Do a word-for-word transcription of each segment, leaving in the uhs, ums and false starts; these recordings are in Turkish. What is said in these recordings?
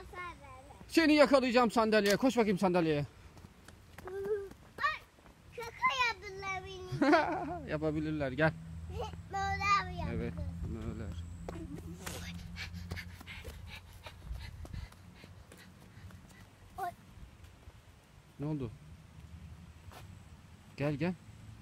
Seni yakalayacağım sandalyeye. Koş bakayım sandalyeye. Ay, şaka yaptılar beni. Yapabilirler. Gel. Böyle yaptı. Evet. Böyle. Oy. Ne oldu? Gel gel.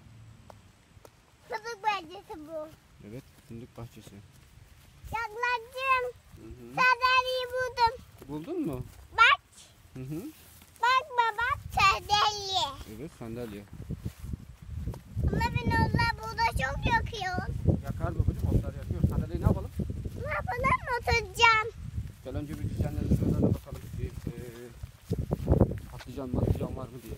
Fındık bahçesi bu. Evet. Fındık bahçesi. Yaklaştım. Hı hı. Sandalyeyi buldum. Buldun mu? Bak. Hı hı. Bak baba sandalye. Evet sandalye. Ama ben onlar burada çok yakıyor. Yakar babacığım. Otlar yakıyor. Sandalyeyi ne yapalım? Ne yapalım? Oturacağım. Gel önce bir düzenlerin şuralarına bakalım. Bir, e, patlıcan patlıcan var mı diye.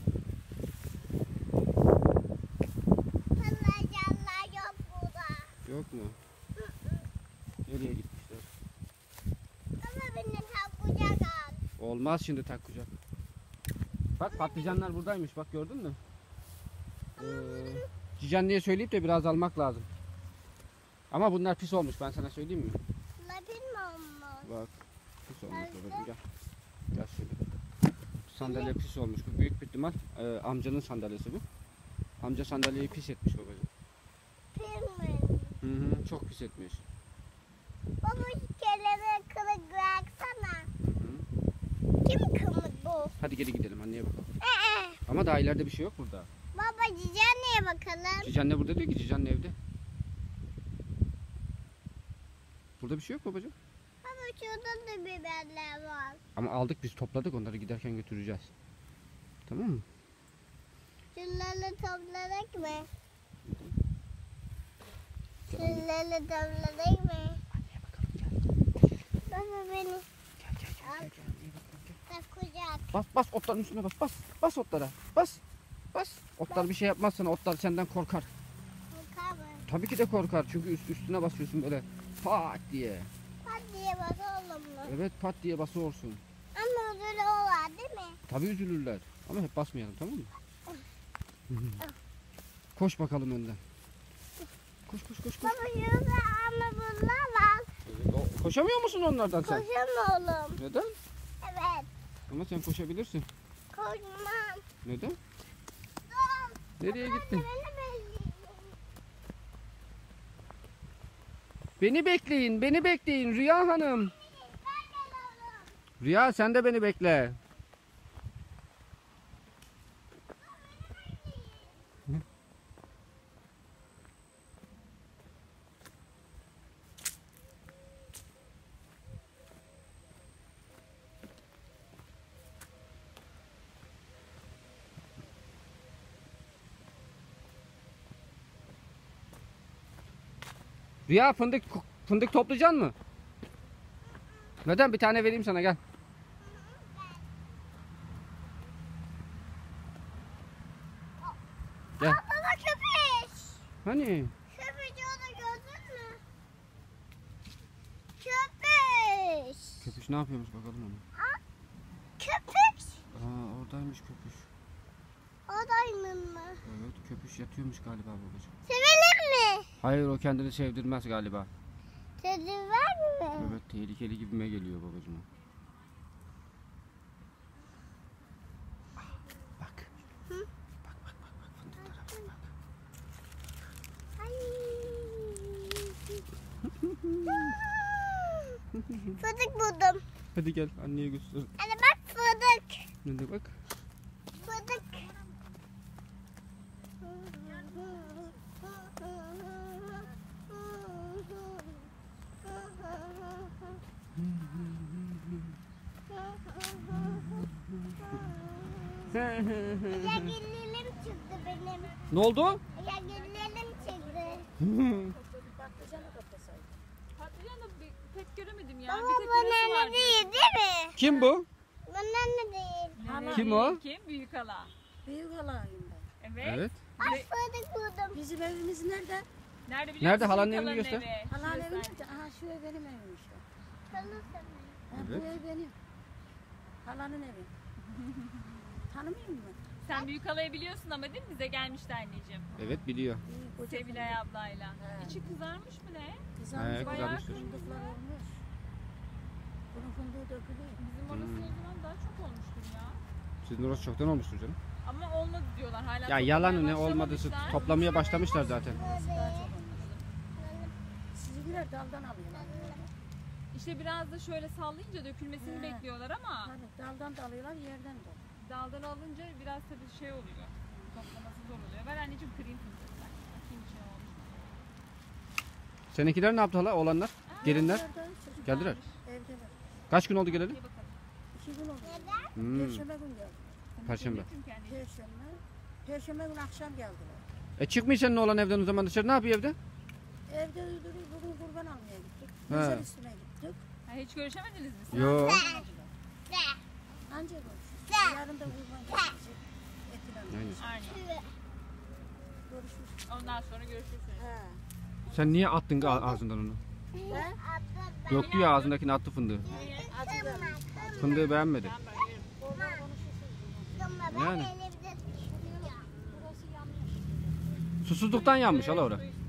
Patlıcanlar yok burada. Yok mu? Nereye gitmişler? Ama beni tam kucak al. Olmaz şimdi tak kucak. Bak patlıcanlar buradaymış. Bak gördün mü? Ee, Cicanlı'ya söyleyip de biraz almak lazım. Ama bunlar pis olmuş. Ben sana söyleyeyim mi? Lapin mi olmuş? Bak pis olmuş Nerede? babacığım. Gel. Gel şöyle. Sandalye pis olmuş. Bu büyük bir ihtimal e, amcanın sandalyesi bu. Amca sandalyeyi pis etmiş babacığım. Pin mi? Hı hı, çok pis etmiş. Baba şu kelebek kılık bıraksana. Hı hı. Kim kımık bu? Hadi geri gidelim anneye bakalım. Ee, Ama daha ileride bir şey yok burada. baba Cicanlı'ya bakalım. Cicanne burada değil ki. Cicanne evde. Burada bir şey yok babacığım. Baba şurada da biberler var. Ama aldık biz topladık onları giderken götüreceğiz. Tamam mı? Şunları topladık mı? Gel anne. Şunları topladık mı? Anneye bakalım gel. Baba beni Gel gel gel. gel, gel. Anneye bakalım gel. tak kucak. Bas bas otların üstüne bas. Bas. Bas otlara. Bas. Bas. Otlar bir şey yapmaz sana. Otlar senden korkar. Bakar mı? Tabii ki de korkar. Çünkü üst, üstüne basıyorsun böyle. Pat diye. Hadi diye bakalım mı? Evet pat diye basıyorsun. Ama öyle o var değil mi? Tabii üzülürler. Ama hep basmayalım tamam mı? Koş bakalım önden. Koş koş koş koş. Baba şurada ama bunlar var. Evet, o- koşamıyor musun onlardan sen? Koşamıyorum. Neden? Evet. Ama sen koşabilirsin. Koşmam. Neden? Dur. Nereye Anne, gittin? beni bekleyin. Beni bekleyin, beni bekleyin Rüya Hanım. Ben geliyorum. Rüya sen de beni bekle. Rüya fındık fındık toplayacaksın mı? Neden? Bir tane vereyim sana gel. Gel. Aa, baba köpek. Hani? Köpek orada gördün mü? Köpek. Köpüş ne yapıyormuş bakalım ona. Aa, köpek. Aa oradaymış köpüş. Oradayım mı? Evet köpüş yatıyormuş galiba babacığım. Sevelim mi? Hayır o kendini sevdirmez galiba. Tadı var mı? Evet tehlikeli gibime geliyor babacığım. o. Ah, Bak. Hı? Bak bak bak bak fındıklara bak. Ay. Fıdık buldum. Hadi gel anneye göster. Anne bak fıdık. Hadi bak. Fıdık. Ya güllerim çıktı benim. Ne oldu? Ya güllerim çıktı. Patlıcan da bir- pek göremedim ya. Baba bir tek bu burası nane vardı. değil değil mi? Kim bu? Bu nane değil. Hala Kim değil, o? Kim? Büyük hala. Büyük halayım ben. Evet. Evet. Ay fıdık buldum. Bizim evimiz nerede? Nerede biliyor Nerede? musun? Halanın Büyük evini göster. evi. Halanın Şurası. evi nerede? Aha şu ev benim evim işte. Tanırsın. Ha, Evet. Bu ev benim. Halanın evi. Tanımıyor musun? Sen büyük halayı biliyorsun ama değil mi? Bize gelmişti anneciğim. Evet biliyor. İyi, koca Sevilay ablayla. He. İçi kızarmış mı ne? Kızarmış He, bayağı kızarmıştır. fındıklar olmuş. Bunun fındığı dökülüyor. Bizim orası o zaman daha çok olmuştur ya. Sizin orası çoktan olmuştur canım. Ama olmadı diyorlar hala. Ya toplamaya yalanı ne olmadısı başlamamışlar. toplamaya başlamışlar zaten. Burası daha çok olmuştu. Sizinkiler daldan alıyorlar. İşte biraz da şöyle sallayınca dökülmesini He. bekliyorlar ama Tabii daldan da alıyorlar, yerden de. daldan alınca biraz tabii şey oluyor. Toplaması zor oluyor. Ver anneciğim kırayım fındıklar. Bakayım şey olmuş. Seninkiler ne yaptı hala oğlanlar? Gelinler? Evdeler, çocuk Geldiler. Evdeler. Kaç gün oldu geleli? Bir bakalım. İki gün oldu. Hmm. Perşembe gün geldi. Perşembe. Çünkü anneciğim. Perşembe. Perşembe gün akşam geldiler. E çıkmıyor senin oğlan evden o zaman dışarı. Ne yapıyor evde? Evde uyuduruyor. Bugün kurban almaya gittik. He. Mezar üstüne gittik. Ha, hiç görüşemediniz mi siz? Yo. Anca görüşürüz. Yarın da kurban gelecek. Etilen. Aynen. Aynen. Görüşürüz. Ondan sonra görüşürsünüz. He. Sen niye attın a- ağzından onu? He? Döktü ya ağzındakini attı fındığı. Acı ver. Fındığı beğenmedi. Oradan konuşursunuz. Yani. Burası yanlış. Susuzluktan yanmış hala Su orada. istiyor.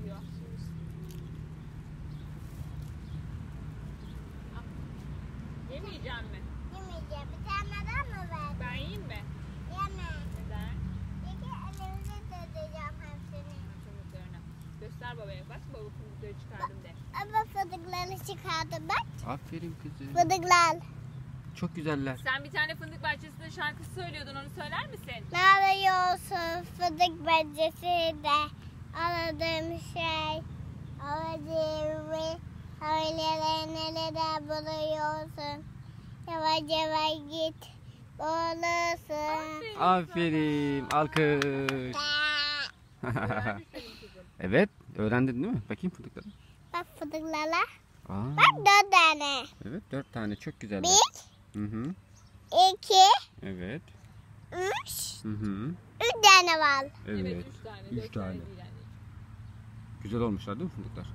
Yemeyeceğim mi? Yemeyeceğim. Bir tane daha mı ver? Ben yiyeyim mi? Yeme. Neden? Çünkü elimde tutacağım hepsini. Fındıklarını. Göster babaya bak. Baba fındıkları çıkardım de. Ama fındıklarını çıkardım bak. Aferin kızım. Fındıklar. Çok güzeller. Sen bir tane fındık bahçesinde şarkısı söylüyordun. Onu söyler misin? Ne arıyorsun fındık bahçesinde? Aradığım şey. Aradığımı hayalleri nerede buluyorsun? Yavaş yavaş git. Boğulursun. Aferin. Alkış. Öğrendi senin kızım. Evet. Öğrendin değil mi? Bakayım fındıkları. Bak fındıklara. Aa, Bak dört tane. evet dört tane çok güzeller. Bir, Hı hı. iki, Evet. üç. Hı hı. Üç tane var. Evet, Evet. üç tane. Üç dört tane. değil anneciğim. Güzel olmuşlar değil mi fındıklar?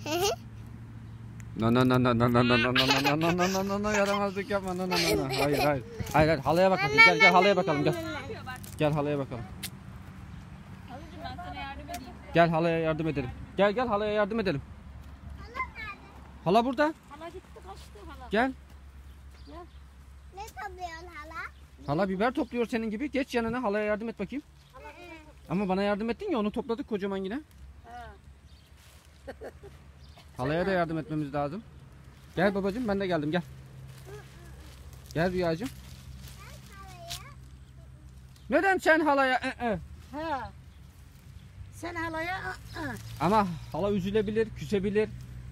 Na na na na na na na na na na na na na na yaramazlık yapma na na na na. Hayır hayır. Hayır hayır halaya bakalım. Gel gel halaya bakalım gel. Ne yapıyor bak? Gel halaya bakalım. Halıcığım ben sana yardım edeyim. Gel halaya yardım edelim. Gel gel halaya yardım edelim. Hala burada. Hala gitti kaçtı hala. Gel. Ne topluyorsun hala? Hala biber topluyor senin gibi. Geç yanına halaya yardım et bakayım. Ama bana yardım ettin ya onu topladık kocaman yine. He. Halaya da yardım etmemiz lazım. Gel babacığım ben de geldim gel. Gel Rüyacığım. Neden sen halaya? Ee, ee? He. Sen halaya ı, ı. Ama hala üzülebilir, küsebilir.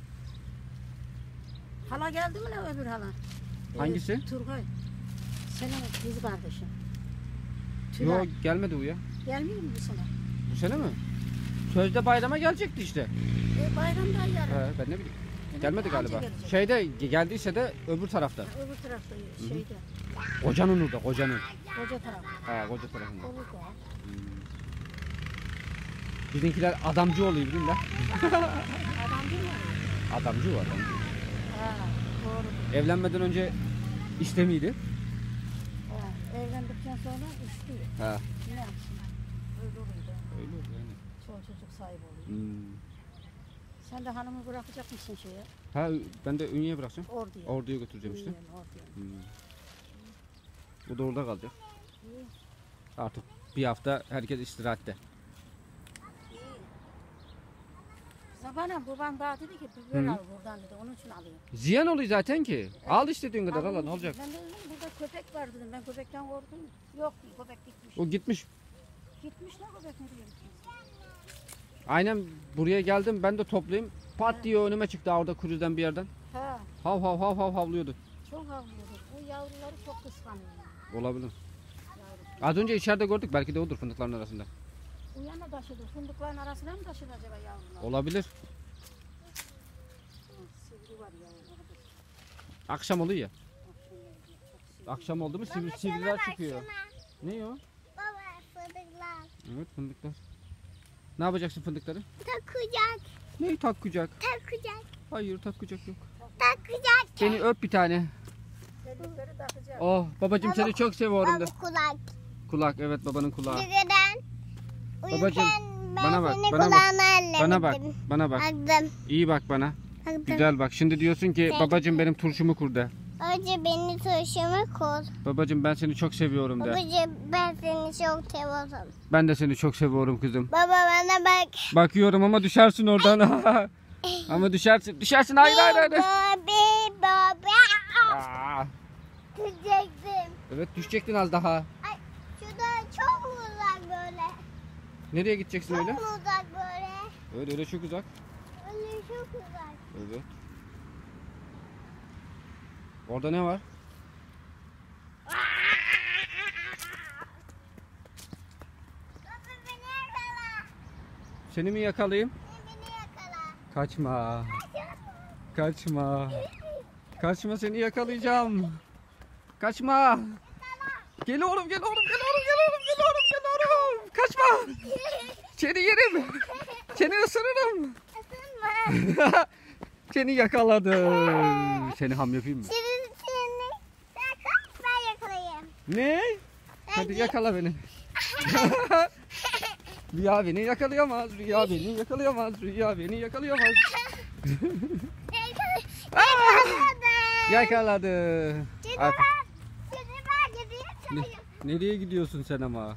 Hala geldi mi lan öbür hala? Hangisi? Ee, Turgay. Senin kız kardeşin. Yok Tülay. gelmedi bu ya. Gelmiyor mu bu sene? Bu sene mi? Sözde bayrama gelecekti işte. E, bayramda yarın. He, ben ne bileyim. Gelmedi Anca galiba. gelecek. Şeyde geldiyse de öbür tarafta. Öbür tarafta şeyde. Kocanın orada, kocanın. Koca tarafta. Ha, koca tarafında. Olur da. Bizimkiler adamcı oluyor değil mi lan? Adam değil mi? Adamcı o adamcı. Ha, doğru. Evlenmeden önce işte miydi? Ha, evlendikten sonra üçlü. Ha. Ne yapsın? Öyle oluyor da. Öyle oldu yani. Çoğu çocuk sahibi oluyor. Hmm. Sen de hanımı bırakacak mısın şeye? Ha ben de Ünye'ye bırakacağım. Orduya. Ordu'ya götüreceğim işte. Ünye'nin orduya. Hmm. Bu da orada kalacak. İyi. Artık bir hafta herkes istirahatte. Sabahleyin babam daha dedi ki biber Hı. al buradan dedi. Onun için alayım. Ziyan oluyor zaten ki. Al istediğin kadar al Aldım ne olacak? Ben de dedim burada köpek var dedim. Ben köpekten korktum. Yok köpek gitmiş. O gitmiş. Gitmiş lan köpek nereye gitmiş? Aynen buraya geldim ben de toplayayım. Pat diye önüme çıktı orada kruzden bir yerden. Ha, Hav hav hav hav havlıyordu. çok havlıyordu. Bu yavruları çok kıskanıyor. Olabilir. Yavru. Az önce içeride gördük belki de odur fındıkların arasında. Uyana taşıdı. Fındıkların arasına mı taşıdı acaba yavrular? Olabilir. Hı, Sivri var ya. Akşam oluyor ya. Akşam oldu, çok sivri. Akşam oldu mu sivri, Baba, sivriler şuna bak, çıkıyor. şuna. Ne o? Baba fındıklar. Evet fındıklar. Ne yapacaksın fındıkları? Takacak. Neyi takacak? Takacak. Hayır takacak yok. Takacak. Seni öp bir tane. Tellikleri takacak. Oh babacım Baba- seni çok seviyorum de. Baba kulak. Kulak evet babanın kulağı. Neden? Babacığım, Uyurken ben bana bak, senin bana bak. kulağını ellemedim. Bana bak bana bak. Aklım. İyi bak bana. Güzel bak. Şimdi diyorsun ki babacığım benim turşumu kur de. Önce beni turşumu kur. Babacığım ben seni çok seviyorum de. Babacığım ben seni çok seviyorum. Ben de seni çok seviyorum kızım. Baba bana bak. Bakıyorum ama düşersin oradan. Ama düşersin. Düşersin. Hayır hayır hayır. Babi baba. Aa, Düşecektim. evet düşecektin az daha. Ay şuradan çok mu uzak böyle? Nereye gideceksin Çok öyle? mu uzak böyle? Öyle öyle çok uzak. Öyle çok uzak. Evet. Orada ne var? Baba beni yakala. Seni mi yakalayayım? Beni yakala. Kaçma. Kaçma. Kaçma seni yakalayacağım. Kaçma. Geliyorum geliyorum geliyorum geliyorum geliyorum geliyorum. Kaçma. Seni yerim. Seni ısırırım. Isınma. Seni yakaladım. Seni ham yapayım mı? Seni seni. Sen kaç ben yakalayayım. Ne? Hadi yakala beni. Rüya beni yakalayamaz. Rüya beni yakalayamaz. Rüya beni yakalayamaz. Yakaladım. Yakaladı. Şimdi Ay, ben, şimdi ben gideyim ne- sayayım. nereye gidiyorsun sen ama?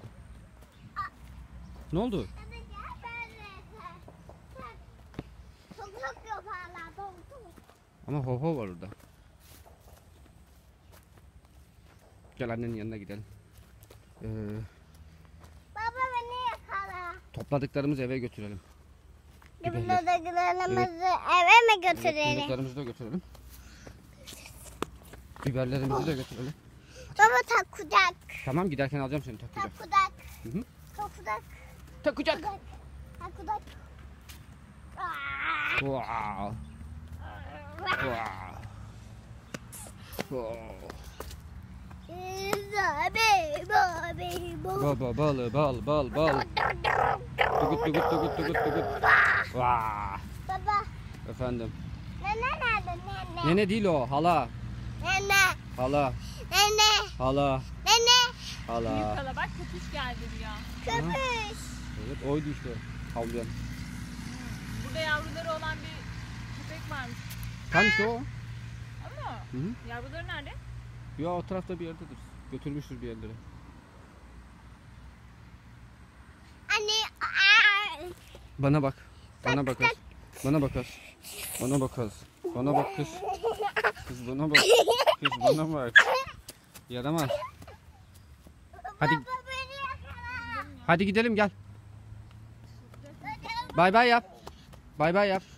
Ne oldu? Hadi gel benimle sen. Sen çok çok yaparlar. Çok çok. Ama ho ho var orada. Gel annenin yanına gidelim. Ee, Baba beni yakala. topladıklarımızı eve götürelim. Biberler. Bunlardakilerimizi eve mi Evet, götürelim? fındıklarımızı da götürelim. Biberlerimizi de götürelim. Baba takudak. Tamam giderken alacağım seni takacağım. Takudak. Hı hı. Takudak. Takacak. Takudak. Takudak. Wow. Wow. Wow. Babi babi babi. Baba balı bal bal bal. Tugut tugut tugut tugut tugut. Vaa. Baba Efendim. nene nerede nene? Nene değil o hala. Nene. Hala. Nene. Hala. Nene. Büyük Hala. hala bak köpüş geldi Rüya. Köpüş. Evet oydu işte. Havlayan. Burada yavruları olan bir köpek varmış. Tam işte o. Ama Hı hı. yavruları nerede? Ya o tarafta bir yerdedir. Götürmüştür bir yerlere. Anne. aa. Bana bak. Bana bak kız. Bana bak kız. Bana bak kız. Bana bak kız. Kız bana bak. Kız bana bak. Yaramaz. Hadi Baba beni yakala. hadi gidelim gel. Bay bay yap. Bay bay yap.